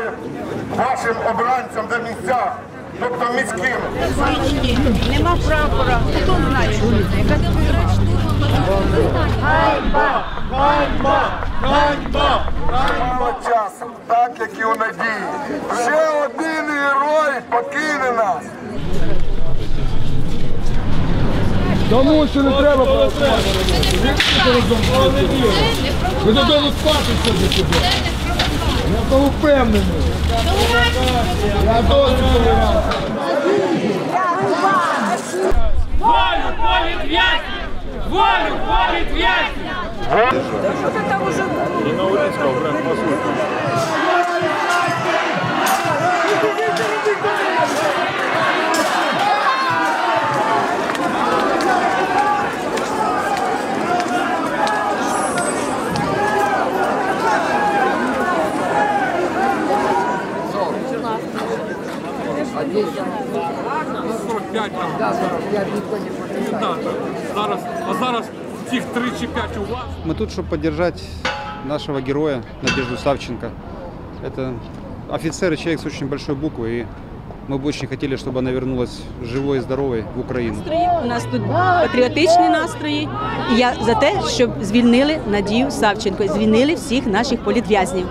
вашим обранцям на місцях, тобто міським. Нема прапора. Хто знає, що це? Яка Ганьба! Ганьба! Ганьба! Мало часу, так як і у Надії. Ще один герой покине нас. Тому що не треба працювати. Ви додому спати сьогодні собі. Я в тому впевнений. Я досі толерантний. Волю політв'язнів! Волю політв'язнів! що це там уже було? Зараз цих 3 чи 5 у вас. Мы тут, чтобы поддержать нашего героя Надежду Савченко. Это офицер и человек с очень большой буквы, и мы бы очень хотели, чтобы она вернулась живой и здоровой в Украину. У нас тут патріотичні настрої, і я за те, щоб звільнили Надію Савченко, звільнили всіх наших політв'язнів.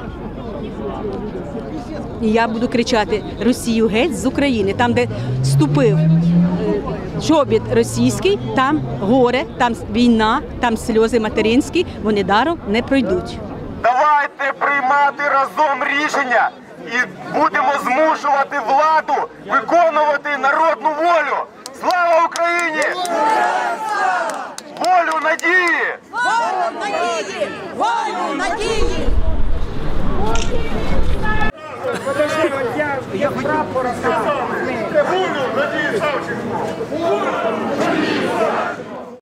І я буду кричати «Росію геть з України», там, де ступив чобіт російський, там горе, там війна, там сльози материнські, вони даром не пройдуть. Давайте приймати разом рішення і будемо змушувати владу виконувати народну волю. Слава Україні! Волю надії! Волю надії! Волю надії! Я прапора. Волю надії Савченко!